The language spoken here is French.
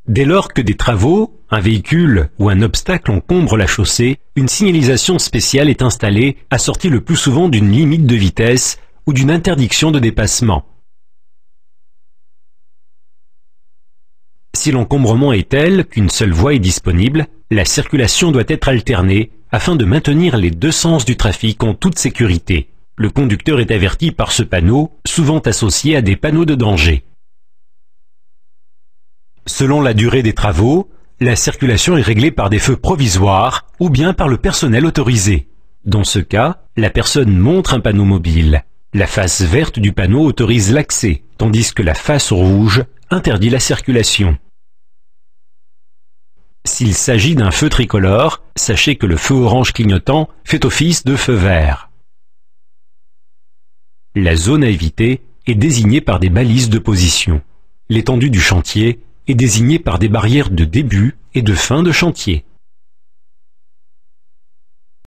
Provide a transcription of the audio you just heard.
Dès lors que des travaux, un véhicule ou un obstacle encombre la chaussée, une signalisation spéciale est installée, assortie le plus souvent d'une limite de vitesse ou d'une interdiction de dépassement. Si l'encombrement est tel qu'une seule voie est disponible, la circulation doit être alternée afin de maintenir les deux sens du trafic en toute sécurité. Le conducteur est averti par ce panneau, souvent associé à des panneaux de danger. Selon la durée des travaux, la circulation est réglée par des feux provisoires ou bien par le personnel autorisé. Dans ce cas, la personne montre un panneau mobile. La face verte du panneau autorise l'accès, tandis que la face rouge interdit la circulation. S'il s'agit d'un feu tricolore, sachez que le feu orange clignotant fait office de feu vert. La zone à éviter est désignée par des balises de position. L'étendue du chantier est désignée par des barrières de début et de fin de chantier.